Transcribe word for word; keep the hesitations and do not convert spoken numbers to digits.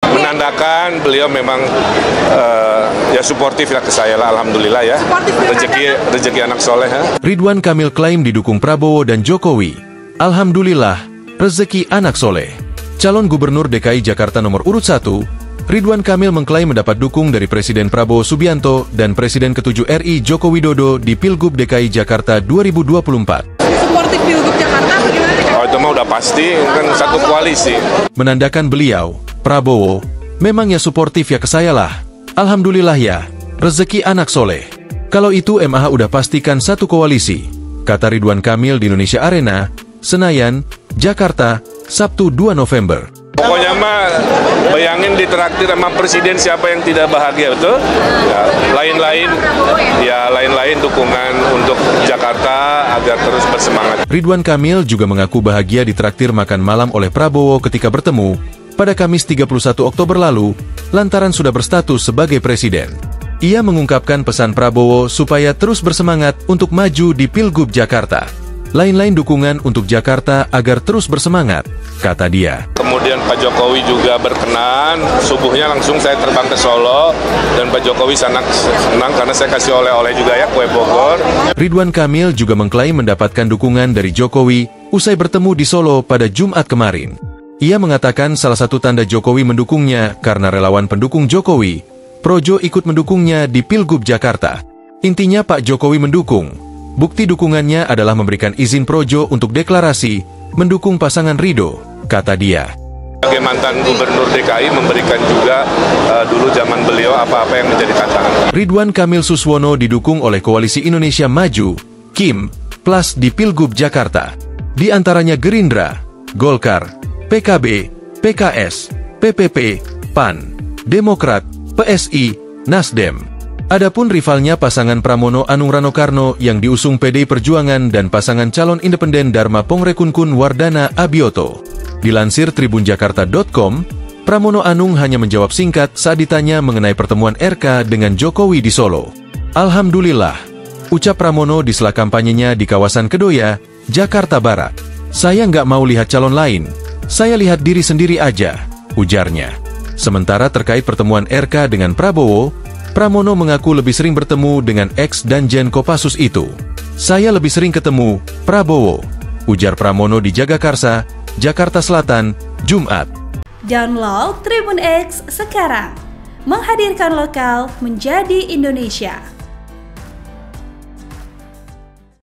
menandakan beliau memang uh, ya suportif ya ke saya lah, alhamdulillah ya. Rezeki rezeki anak soleh. Ha? Ridwan Kamil klaim didukung Prabowo dan Jokowi. Alhamdulillah, rezeki anak soleh. Calon Gubernur D K I Jakarta nomor urut satu, Ridwan Kamil mengklaim mendapat dukung dari Presiden Prabowo Subianto dan Presiden ketujuh R I Joko Widodo di Pilgub D K I Jakarta dua ribu dua puluh empat. Suportif Pilgub Jakarta bagaimana? Oh, itu mah udah pasti, kan satu koalisi. Menandakan beliau, Prabowo, memangnya suportif ya ke saya lah. Alhamdulillah ya, rezeki anak soleh. Kalau itu M A H udah pastikan satu koalisi, kata Ridwan Kamil di Indonesia Arena, Senayan, Jakarta, Sabtu dua November. Pokoknya mah bayangin ditraktir sama presiden siapa yang tidak bahagia, betul? Ya, lain-lain, ya lain-lain dukungan untuk Jakarta agar terus bersemangat. Ridwan Kamil juga mengaku bahagia ditraktir makan malam oleh Prabowo ketika bertemu pada Kamis tiga puluh satu Oktober lalu, lantaran sudah berstatus sebagai presiden. Ia mengungkapkan pesan Prabowo supaya terus bersemangat untuk maju di Pilgub Jakarta. Lain-lain dukungan untuk Jakarta agar terus bersemangat, kata dia. Kemudian Pak Jokowi juga berkenan, subuhnya langsung saya terbang ke Solo, dan Pak Jokowi senang, senang karena saya kasih oleh-oleh juga ya, kue Bogor. Ridwan Kamil juga mengklaim mendapatkan dukungan dari Jokowi usai bertemu di Solo pada Jumat kemarin. Ia mengatakan salah satu tanda Jokowi mendukungnya karena relawan pendukung Jokowi, Projo ikut mendukungnya di Pilgub Jakarta. Intinya Pak Jokowi mendukung. Bukti dukungannya adalah memberikan izin Projo untuk deklarasi mendukung pasangan Ridho, kata dia. Sebagai mantan gubernur D K I memberikan juga uh, dulu zaman beliau apa-apa yang menjadi tantangan. Ridwan Kamil Suswono didukung oleh Koalisi Indonesia Maju, Kim, plus di Pilgub Jakarta. Di antaranya Gerindra, Golkar, P K B, P K S, P P P, P A N, Demokrat, P S I, Nasdem. Adapun rivalnya pasangan Pramono Anung Rano Karno yang diusung P D I Perjuangan dan pasangan calon independen Dharma Pongrekun Wardana Abioto. Dilansir tribun jakarta titik com, Pramono Anung hanya menjawab singkat saat ditanya mengenai pertemuan R K dengan Jokowi di Solo. Alhamdulillah, ucap Pramono di sela kampanyenya di kawasan Kedoya, Jakarta Barat. Saya nggak mau lihat calon lain, saya lihat diri sendiri aja, ujarnya. Sementara terkait pertemuan R K dengan Prabowo, Pramono mengaku lebih sering bertemu dengan ex Danjen Kopassus itu. Saya lebih sering ketemu Prabowo, ujar Pramono di Jagakarsa, Jakarta Selatan, Jumat. Download Tribun X sekarang, menghadirkan lokal menjadi Indonesia.